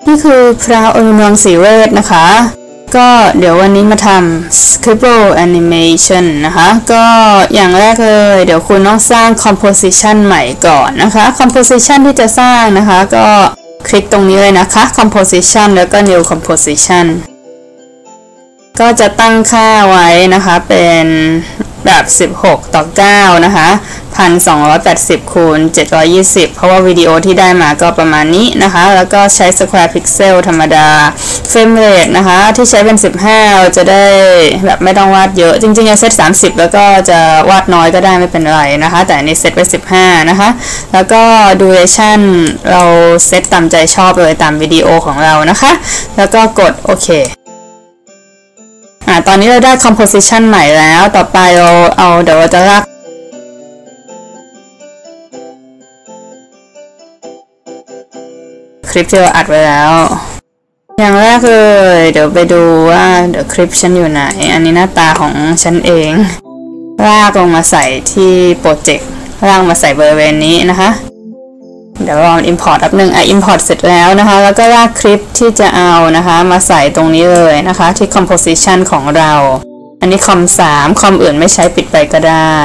นี่คือพระอรุณรังสีเวชนะคะก็เดี๋ยววันนี้มาทำ Scribble Animation นะคะก็อย่างแรกเลยเดี๋ยวคุณต้องสร้าง Composition ใหม่ก่อนนะคะ Composition ที่จะสร้างนะคะก็คลิกตรงนี้เลยนะคะ Composition แล้วก็ New Composition ก็จะตั้งค่าไว้นะคะเป็นแบบ16:9นะคะ1280คูณ720เพราะว่าวิดีโอที่ได้มาก็ประมาณนี้นะคะแล้วก็ใช้ Square Pixel ธรรมดา Frame Rate นะคะที่ใช้เป็น15เราจะได้แบบไม่ต้องวาดเยอะจริงๆจะเซต30แล้วก็จะวาดน้อยก็ได้ไม่เป็นไรนะคะแต่อันนี้เซตไป15นะคะแล้วก็ Duration เราเซตตามใจชอบเลยตามวิดีโอของเรานะคะแล้วก็กดโอเคตอนนี้เราได้ composition ใหม่แล้วต่อไปเดี๋ยวเราจะลากคลิปที่เราอัดไว้แล้วอย่างแรกเลยเดี๋ยวไปดูว่าเดี๋ยวคลิปฉันอยู่ไหนอันนี้หน้าตาของฉันเองลากลงมาใส่ที่โปรเจกต์ลากมาใส่บริเวณนี้นะคะเดี๋ยวลอง import อันหนึ่งimport เสร็จแล้วนะคะแล้วก็ลากคลิปที่จะเอานะคะมาใส่ตรงนี้เลยนะคะที่ composition ของเราอันนี้คอม3คอมอื่นไม่ใช้ปิดไปก็ได้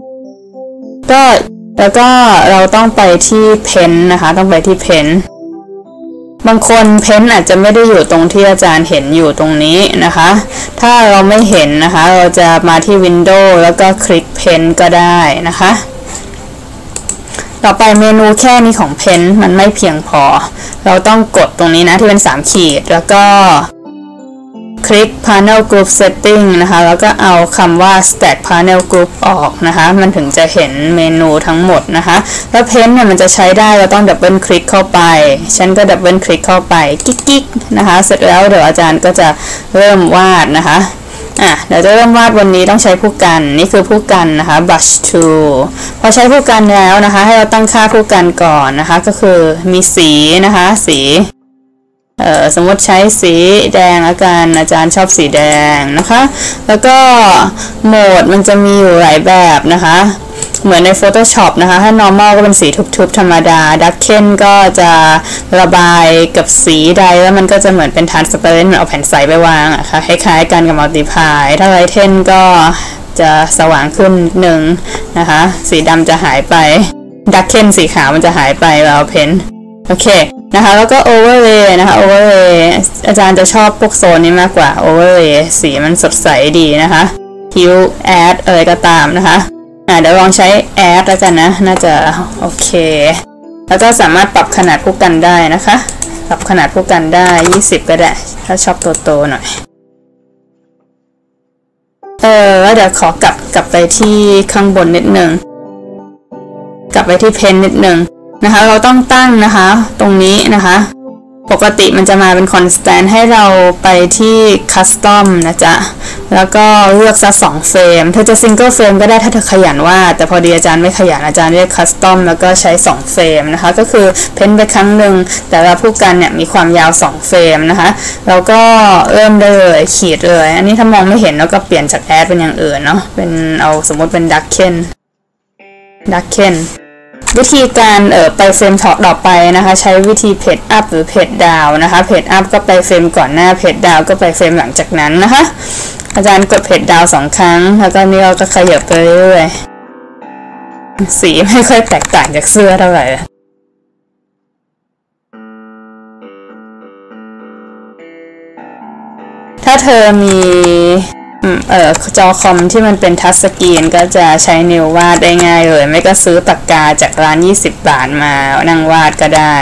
แล้วก็เราต้องไปที่ pen นะคะต้องไปที่ pen บางคนเพ้นอาจจะไม่ได้อยู่ตรงที่อาจารย์เห็นอยู่ตรงนี้นะคะถ้าเราไม่เห็นนะคะเราจะมาที่ Windows แล้วก็คลิกเพ้นก็ได้นะคะต่อไปเมนูแค่นี้ของเพนมันไม่เพียงพอเราต้องกดตรงนี้นะที่เป็น3ขีดแล้วก็คลิก Panel Group Setting นะคะแล้วก็เอาคำว่า Stack Panel Group ออกนะคะมันถึงจะเห็นเมนูทั้งหมดนะคะแล้วเพนเนี่ยมันจะใช้ได้เราต้องดับเบิลคลิกเข้าไปฉันก็ดับเบิลคลิกเข้าไปกิ๊กๆนะคะเสร็จแล้วเดี๋ยวอาจารย์ก็จะเริ่มวาดนะคะเดี๋ยวจะเริ่มวาดวันนี้ต้องใช้ผู้กันนี่คือผู้กันนะคะ brush tool พอใช้ผู้กันแล้วนะคะให้เราตั้งค่าผู้กันก่อนนะคะก็คือมีสีนะคะสีสมมติใช้สีแดงแล้วกันอาจารย์ชอบสีแดงนะคะแล้วก็โหมดมันจะมีอยู่หลายแบบนะคะเหมือนใน Photoshop นะคะถ้า normal ก็เป็นสีทึบๆธรรมดา darken ก็จะระบายกับสีใดแล้วมันก็จะเหมือนเป็น transparent เหมือนเอาแผ่นใสไปวางอะค่ะคล้ายๆกันกับ multiply ถ้า lighten ก็จะสว่างขึ้นนิดนึงนะคะสีดำจะหายไป darken สีขาวมันจะหายไปแล้วเพ้นโอเคนะคะแล้วก็ overlay นะคะ overlay อาจารย์จะชอบพวกโซนนี้มากกว่า overlay สีมันสดใสดีนะคะ hue add อะไรก็ตามนะคะเดี๋ยวลองใช้ add แล้วกันนะน่าจะโอเคแล้วก็สามารถปรับขนาดผู้กันได้นะคะปรับขนาดผู้กันได้20ก็ได้ถ้าชอบโตๆหน่อยแล้วเดี๋ยวขอกลับไปที่ข้างบนนิดนึงกลับไปที่เพนนิดนึงนะคะเราต้องตั้งนะคะตรงนี้นะคะปกติมันจะมาเป็น constant ให้เราไปที่ custom นะจ๊ะแล้วก็เลือกซะ2เฟรมเธอจะ single frame ก็ได้ถ้าเธอขยันวาดแต่พอดีอาจารย์ไม่ขยันอาจารย์เรียก custom แล้วก็ใช้2เฟรมนะคะก็คือเพ้นไปครั้งหนึ่งแต่ว่าผู้กันเนี่ยมีความยาว2เฟรมนะคะแล้วก็เริ่มได้เลยขีดเลยอันนี้ถ้ามองไม่เห็นแล้วก็เปลี่ยนจาก add เป็นอย่างอื่นเนาะเป็นเอาสมมติเป็น darken วิธีการไปเฟรมต่อไปนะคะใช้วิธีเพจอัพหรือเพจดาวนะคะเพจอัพก็ไปเฟรมก่อนหน้าเพจดาวก็ไปเฟรมหลังจากนั้นนะคะอาจารย์กดเพจดาว2ครั้งแล้วก็นี่เราก็ขยับไปเรื่อยๆสีไม่ค่อยแตกต่างจากเสื้อเท่าไหร่ถ้าเธอมีจอคอมที่มันเป็นทัชสกรีนก็จะใช้นิ้ววาดได้ง่ายเลยไม่ก็ซื้อปากกาจากร้าน20 บาทมานั่งวาดก็ได้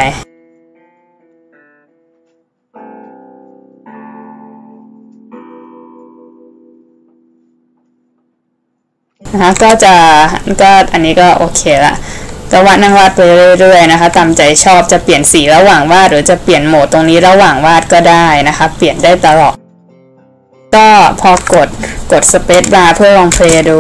นะคะก็อันนี้ก็โอเคละก็วาดนั่งวาดไปเรื่อยๆนะคะตามใจชอบจะเปลี่ยนสีระหว่างวาดหรือจะเปลี่ยนโหมดตรงนี้ระหว่างวาดก็ได้นะคะเปลี่ยนได้ตลอดก็พอกดสเปซบาร์เพื่อลองเพลย์ดู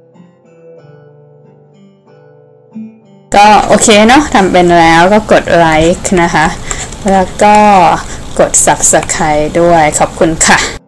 ก็โอเคเนาะทำเป็นแล้วก็กดไลค์นะคะแล้วก็กด Subscribe ด้วยขอบคุณค่ะ